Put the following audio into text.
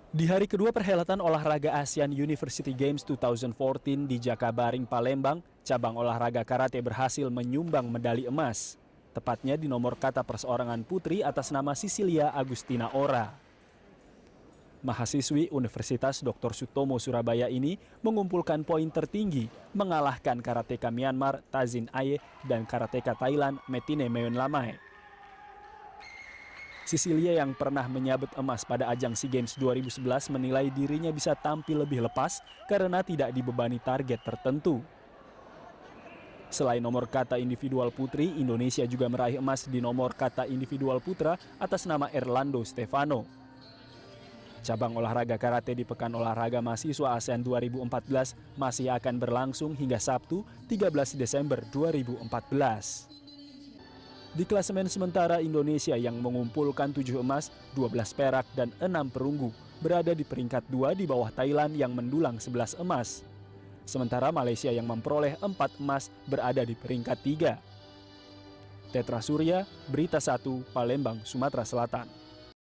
Di hari kedua perhelatan olahraga ASEAN University Games 2014 di Jakabaring, Palembang, cabang olahraga karate berhasil menyumbang medali emas. Tepatnya di nomor kata perseorangan putri atas nama Sisilia Agustina Ora. Mahasiswi Universitas Dr. Sutomo Surabaya ini mengumpulkan poin tertinggi, mengalahkan karateka Myanmar Tazin Aye dan karateka Thailand Metine Meon Lamai. Sisilia yang pernah menyabet emas pada ajang SEA Games 2011 menilai dirinya bisa tampil lebih lepas karena tidak dibebani target tertentu. Selain nomor kata individual putri, Indonesia juga meraih emas di nomor kata individual putra atas nama Erlando Stefano. Cabang olahraga karate di Pekan Olahraga Mahasiswa ASEAN 2014 masih akan berlangsung hingga Sabtu 13 Desember 2014. Di klasemen sementara, Indonesia yang mengumpulkan 7 emas, 12 perak, dan 6 perunggu berada di peringkat 2 di bawah Thailand yang mendulang 11 emas. Sementara Malaysia yang memperoleh 4 emas berada di peringkat 3. Tetra Surya, Berita 1, Palembang, Sumatera Selatan.